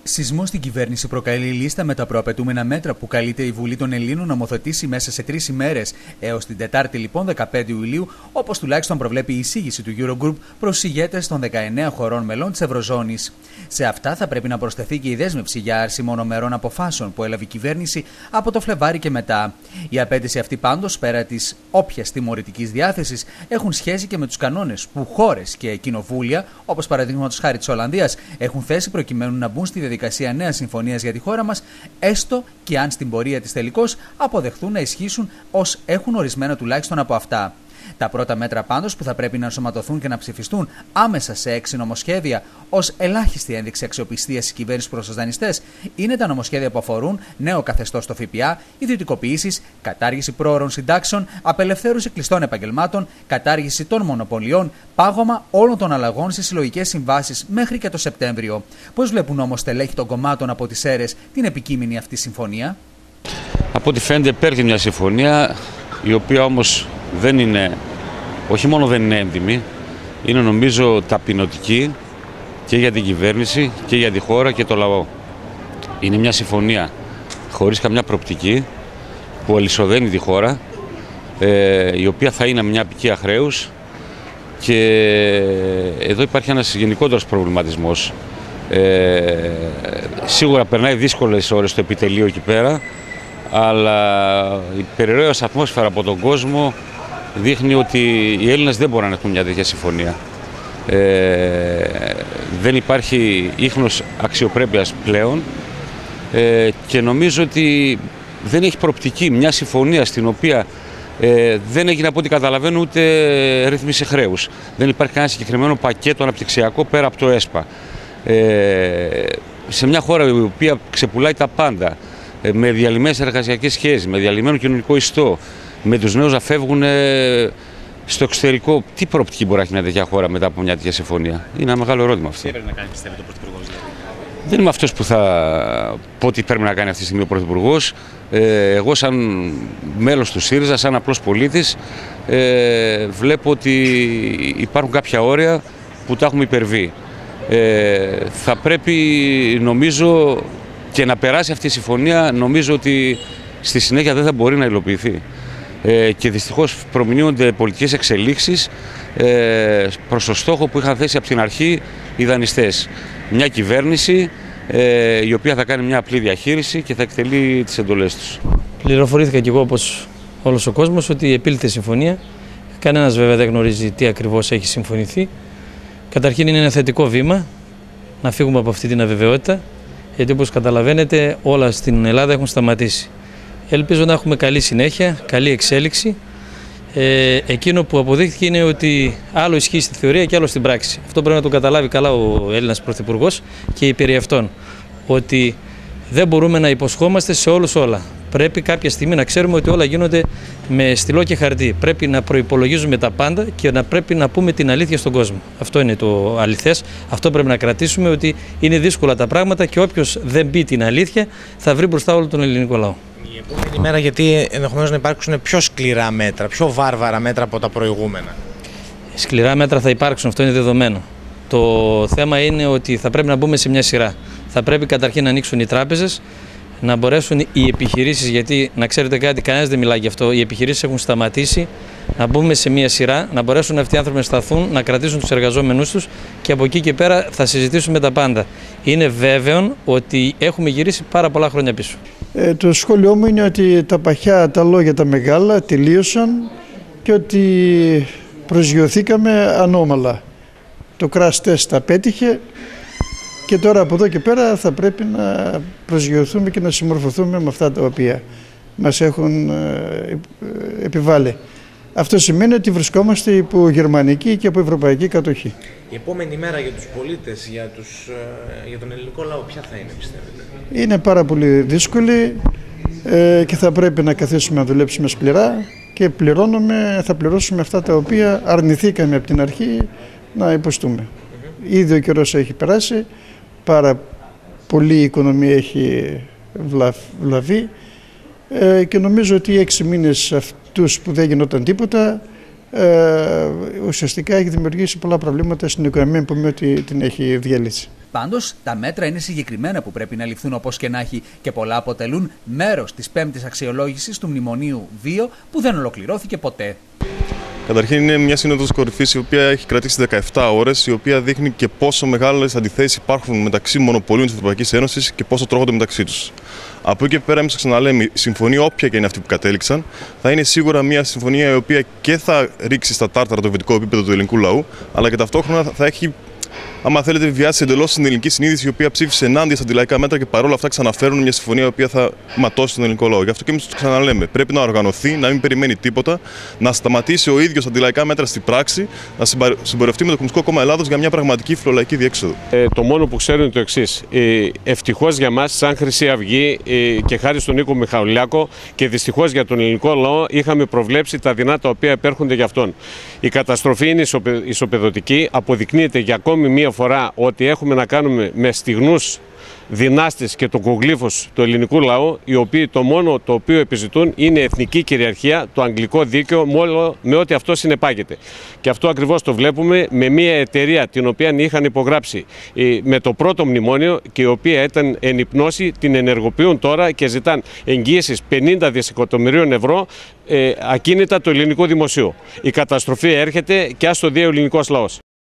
Σεισμό στην κυβέρνηση προκαλεί λίστα με τα προαπαιτούμενα μέτρα που καλείται η Βουλή των Ελλήνων να νομοθετήσει μέσα σε 3 ημέρες, έως την Τετάρτη λοιπόν 15 Ιουλίου, όπως τουλάχιστον προβλέπει η εισήγηση του Eurogroup προς ηγέτες των 19 χωρών μελών της Ευρωζώνης. Σε αυτά θα πρέπει να προσθεθεί και η δέσμευση για άρση μονομερών αποφάσεων που έλαβε η κυβέρνηση από το Φλεβάρι και μετά. Η απέτηση αυτή πάντως, πέρα της όποιας τιμωρητικής διάθεσης, έχουν σχέση και με τους κανόνες που χώρες και κοινοβούλια, όπως παραδείγματος χάρη της Ολλανδίας, έχουν θέσει προκειμένου να μπουν στη διαδικασία νέας συμφωνίας για τη χώρα μας, έστω και αν στην πορεία της τελικώς αποδεχθούν να ισχύσουν ως έχουν ορισμένα τουλάχιστον από αυτά. Τα πρώτα μέτρα πάντως που θα πρέπει να ενσωματωθούν και να ψηφιστούν άμεσα σε 6 νομοσχέδια ως ελάχιστη ένδειξη αξιοπιστίας της κυβέρνησης προς τους δανειστές είναι τα νομοσχέδια που αφορούν νέο καθεστώς στο ΦΠΑ, ιδιωτικοποιήσεις, κατάργηση πρόωρων συντάξεων, απελευθέρωση κλειστών επαγγελμάτων, κατάργηση των μονοπωλιών, πάγωμα όλων των αλλαγών στις συλλογικές συμβάσεις μέχρι και το Σεπτέμβριο. Πώς βλέπουν όμως στελέχη των κομμάτων από τις αίρες την επικείμενη αυτή συμφωνία? Από ό,τι φαίνεται υπάρχει μια συμφωνία η οποία όμως δεν είναι, όχι μόνο δεν είναι έντιμη, είναι νομίζω ταπεινωτική και για την κυβέρνηση και για τη χώρα και το λαό. Είναι μια συμφωνία χωρίς καμιά προοπτική που αλυσοδένει τη χώρα, η οποία θα είναι μια απικία χρέους, και εδώ υπάρχει ένας γενικότερος προβληματισμός. Σίγουρα περνάει δύσκολες ώρες στο επιτελείο εκεί πέρα, αλλά η περιραίως ατμόσφαιρα από τον κόσμο δείχνει ότι οι Έλληνες δεν μπορούν να έχουν μια τέτοια συμφωνία. Δεν υπάρχει ίχνος αξιοπρέπειας πλέον, και νομίζω ότι δεν έχει προοπτική μια συμφωνία στην οποία δεν έγινε, από ό,τι καταλαβαίνω, ούτε ρύθμιση χρέους. Δεν υπάρχει κανένα συγκεκριμένο πακέτο αναπτυξιακό πέρα από το ΕΣΠΑ. Σε μια χώρα η οποία ξεπουλάει τα πάντα, με διαλυμένες εργασιακές σχέσεις, με διαλυμένο κοινωνικό ιστό, με τους νέους να φεύγουν στο εξωτερικό, τι προοπτική μπορεί να έχει μια τέτοια χώρα μετά από μια τέτοια συμφωνία? Είναι ένα μεγάλο ερώτημα αυτό. Τι πρέπει να κάνει, πιστεύετε, ο Πρωθυπουργός δηλαδή? Δεν είμαι αυτός που θα πω τι πρέπει να κάνει αυτή τη στιγμή ο Πρωθυπουργός. Εγώ, σαν μέλος του ΣΥΡΙΖΑ, σαν απλός πολίτης, βλέπω ότι υπάρχουν κάποια όρια που τα έχουμε υπερβεί. Θα πρέπει, νομίζω, και να περάσει αυτή η συμφωνία, νομίζω ότι στη συνέχεια δεν θα μπορεί να υλοποιηθεί. Και δυστυχώς προμηνύονται πολιτικές εξελίξεις προς το στόχο που είχαν θέσει από την αρχή οι δανειστές. Μια κυβέρνηση η οποία θα κάνει μια απλή διαχείριση και θα εκτελεί τις εντολές τους. Πληροφορήθηκα κι εγώ, όπως όλος ο κόσμος, ότι επήλθε συμφωνία. Κανένας βέβαια δεν γνωρίζει τι ακριβώς έχει συμφωνηθεί. Καταρχήν είναι ένα θετικό βήμα να φύγουμε από αυτή την αβεβαιότητα, γιατί όπως καταλαβαίνετε όλα στην Ελλάδα έχουν σταματήσει. Ελπίζω να έχουμε καλή συνέχεια, καλή εξέλιξη. Εκείνο που αποδείχθηκε είναι ότι άλλο ισχύει στη θεωρία και άλλο στην πράξη. Αυτό πρέπει να το καταλάβει καλά ο Έλληνας Πρωθυπουργός και οι περί αυτών. Ότι δεν μπορούμε να υποσχόμαστε σε όλους όλα. Πρέπει κάποια στιγμή να ξέρουμε ότι όλα γίνονται με στυλό και χαρτί. Πρέπει να προϋπολογίζουμε τα πάντα και να πρέπει να πούμε την αλήθεια στον κόσμο. Αυτό είναι το αληθές. Αυτό πρέπει να κρατήσουμε, ότι είναι δύσκολα τα πράγματα και όποιος δεν πει την αλήθεια θα βρει μπροστά όλο τον ελληνικό λαό. Η επόμενη μέρα, γιατί ενδεχομένως να υπάρξουν πιο σκληρά μέτρα, πιο βάρβαρα μέτρα από τα προηγούμενα? Σκληρά μέτρα θα υπάρξουν, αυτό είναι δεδομένο. Το θέμα είναι ότι θα πρέπει να μπούμε σε μια σειρά. Θα πρέπει καταρχήν να ανοίξουν οι τράπεζες, να μπορέσουν οι επιχειρήσεις, γιατί να ξέρετε κάτι, κανένας δεν μιλάει γι' αυτό, οι επιχειρήσεις έχουν σταματήσει, να μπούμε σε μια σειρά, να μπορέσουν αυτοί οι άνθρωποι να σταθούν, να κρατήσουν τους εργαζόμενούς τους και από εκεί και πέρα θα συζητήσουμε τα πάντα. Είναι βέβαιο ότι έχουμε γυρίσει πάρα πολλά χρόνια πίσω. Το σχόλιο μου είναι ότι τα παχιά, τα λόγια τα μεγάλα τελείωσαν και ότι προσγειωθήκαμε ανώμαλα. Το crash test απέτυχε και τώρα από εδώ και πέρα θα πρέπει να προσγειωθούμε και να συμμορφωθούμε με αυτά τα οποία μας έχουν επιβάλει. Αυτό σημαίνει ότι βρισκόμαστε υπό γερμανική και από ευρωπαϊκή κατοχή. Η επόμενη μέρα για τους πολίτες, για τον ελληνικό λαό, ποια θα είναι, πιστεύετε? Είναι πάρα πολύ δύσκολη και θα πρέπει να καθίσουμε να δουλέψουμε σκληρά και θα πληρώσουμε αυτά τα οποία αρνηθήκαμε από την αρχή να υποστούμε. Ήδη ο καιρός έχει περάσει, πάρα πολύ η οικονομία έχει βλαβεί και νομίζω ότι οι 6 μήνες αυτούς που δεν γινόταν τίποτα ουσιαστικά έχει δημιουργήσει πολλά προβλήματα στην οικονομία που ότι την έχει διαλύσει. Πάντως, τα μέτρα είναι συγκεκριμένα που πρέπει να ληφθούν όπως και να έχει και πολλά αποτελούν μέρος της 5ης αξιολόγησης του Μνημονίου 2 που δεν ολοκληρώθηκε ποτέ. Καταρχήν, είναι μια σύνοδος κορυφής η οποία έχει κρατήσει 17 ώρες, η οποία δείχνει και πόσο μεγάλες αντιθέσεις υπάρχουν μεταξύ μονοπωλίων της Ευρωπαϊκής Ένωσης και πόσο τρώγονται μεταξύ τους. Από εκεί και πέρα, εμείς ξαναλέμε, η συμφωνία, όποια και είναι αυτή που κατέληξαν, θα είναι σίγουρα μια συμφωνία η οποία και θα ρίξει στα τάρταρα το βιωτικό επίπεδο του ελληνικού λαού, αλλά και ταυτόχρονα θα έχει, άμα θέλετε, βιάσει εντελώς την ελληνική συνείδηση, η οποία ψήφισε ενάντια στα αντιλαϊκά μέτρα και παρόλα αυτά ξαναφέρουν μια συμφωνία η οποία θα ματώσει τον ελληνικό λαό. Γι' αυτό και εμείς το ξαναλέμε. Πρέπει να οργανωθεί, να μην περιμένει τίποτα, να σταματήσει ο ίδιος αντιλαϊκά μέτρα στην πράξη, να συμπορευτεί με το Κομμουνιστικό Κόμμα Ελλάδος για μια πραγματική φιλολαϊκή διέξοδο. Το μόνο που ξέρω είναι το εξής. Ευτυχώς για μας, σαν Χρυσή Αυγή και χάρη στον Νίκο Μιχαηλάκο και δυστυχώς για τον ελληνικό λαό, είχαμε προβλέψει τα δεινά τα οποία επέρχονται για αυτόν. Η καταστροφή είναι ισοπεδωτική, αποδεικνύεται για ακόμη μία φορά ότι έχουμε να κάνουμε με στιγνούς δυνάστες και τον κογλύφος του ελληνικού λαού, οι οποίοι το μόνο το οποίο επιζητούν είναι εθνική κυριαρχία, το αγγλικό δίκαιο, με ό,τι αυτό συνεπάγεται. Και αυτό ακριβώς το βλέπουμε με μια εταιρεία την οποία είχαν υπογράψει με το πρώτο μνημόνιο και η οποία ήταν εν υπνώση, την ενεργοποιούν τώρα και ζητάν εγγύησεις 50 δισεκατομμυρίων ευρώ ακίνητα του ελληνικού δημοσίου. Η καταστροφή έρχεται και ας το δει ο ελληνικός λαός.